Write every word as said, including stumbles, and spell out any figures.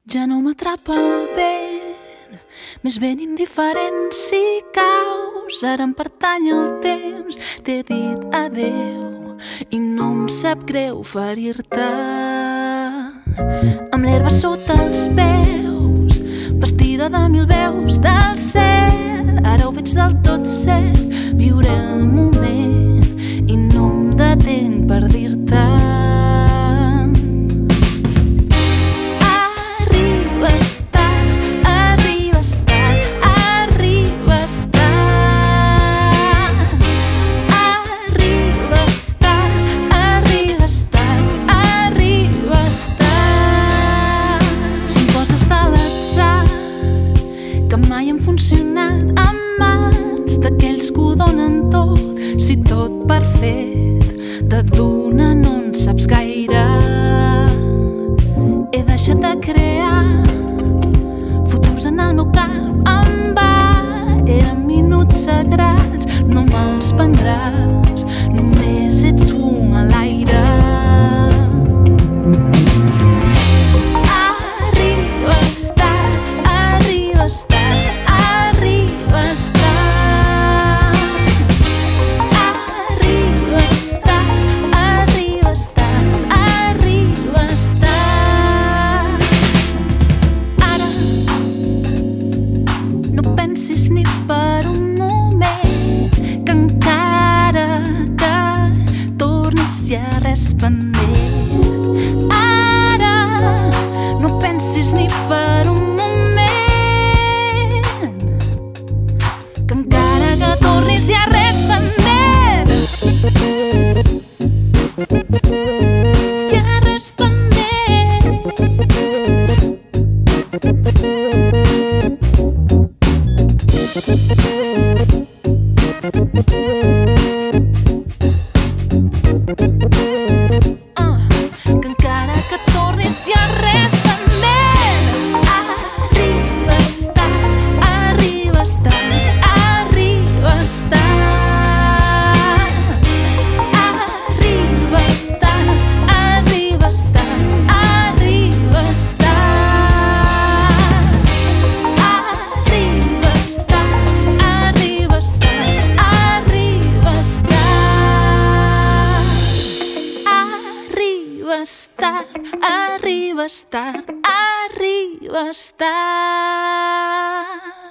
Ja no m'atrapa el vent, més ben indiferent si caus. Ara em pertany el temps, t'he dit adeu i no em sap greu ferir-te. Amb l'herba sota els peus, vestida de mil veus del cel, ara ho veig del tot cert, viuré el moment i no em detenc per dir-te. Mai han funcionat amb mans d'aquells que ho donen tot. Si tot per fet de d'una no en saps gaire. He deixat de crear futurs en el meu cap en va. Eren minuts sagrats, no me'ls prendràs, només ets fum a l'aire. Arribes tard, arribes tard, ni per un moment que encara que tornis hi ha res pendent. Ara no pensis ni per un moment que encara que tornis hi ha res pendent. Hi ha res pendent. Uh, que encara que tornis hi ha res pendent. Arribes tard, arribes tard, arribes tard. Arribes tard, arribes tard, arribes tard. Arribes tard, arribes tard, arribes tard. Arribes tard, arribes tard, arribes tard.